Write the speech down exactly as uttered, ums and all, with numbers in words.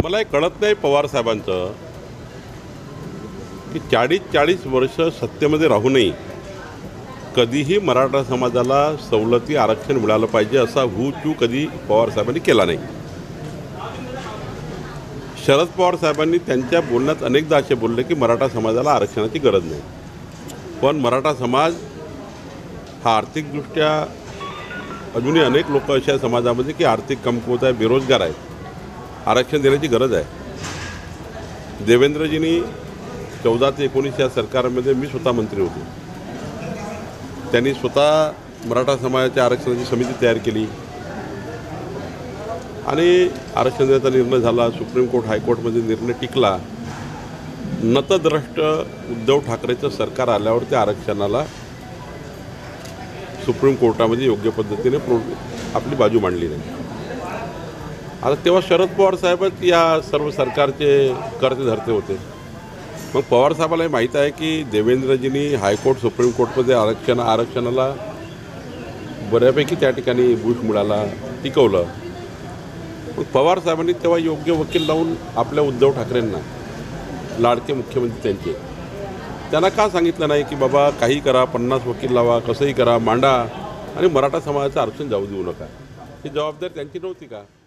मला हे कळत नाही पवार साहेबांचं की चाळीस चाळीस वर्ष सत्तेमध्ये राहूनही कधीही मराठा समाजाला सवलती आरक्षण मिळालं पाहिजे असा हू चू कधी पवार साहेबांनी केला नाही। शरद पवार साहेबांनी त्यांच्या बोलण्यात अनेकदा असे बोलले की मराठा समाजाला आरक्षणाची गरज नाही, पण मराठा समाज हा आर्थिकदृष्ट्या अजूनही अनेक लोक अशा समाजामध्ये की आर्थिक कमकुवत आहे, बेरोजगार आहेत, आरक्षण देण्याची गरज आहे। देवेंद्रजींनी चौदा ते एकोणीस या सरकारमध्ये मी स्वतः मंत्री होतो, त्यांनी स्वतः मराठा समाजाच्या आरक्षणाची समिती तयार केली आणि आरक्षण देण्याचा निर्णय झाला। सुप्रीम कोर्ट हायकोर्टमध्ये निर्णय टिकला। नतद्रष्ट उद्धव ठाकरेचं सरकार आल्यावर त्या आरक्षणाला सुप्रीम कोर्टामध्ये योग्य पद्धतीने आपली बाजू मांडली नाही। आता तेव्हा शरद पवार साहेबच या सर्व सरकारचे कर्ते धरते होते। मग पवार साहेबाला माहीत आहे की देवेंद्रजींनी हायकोर्ट सुप्रीम कोर्टमध्ये आरक्षण आरक्षणाला बऱ्यापैकी त्या ठिकाणी बुश मिळाला, टिकवलं। मग पवार साहेबांनी तेव्हा योग्य वकील लावून आपल्या उद्धव ठाकरेंना, लाडके मुख्यमंत्री त्यांचे, त्यांना का सांगितलं नाही की बाबा काही करा, पन्नास वकील लावा, कसंही करा, मांडा आणि मराठा समाजाचं आरक्षण जाऊ देऊ नका? ही जबाबदारी त्यांची नव्हती का?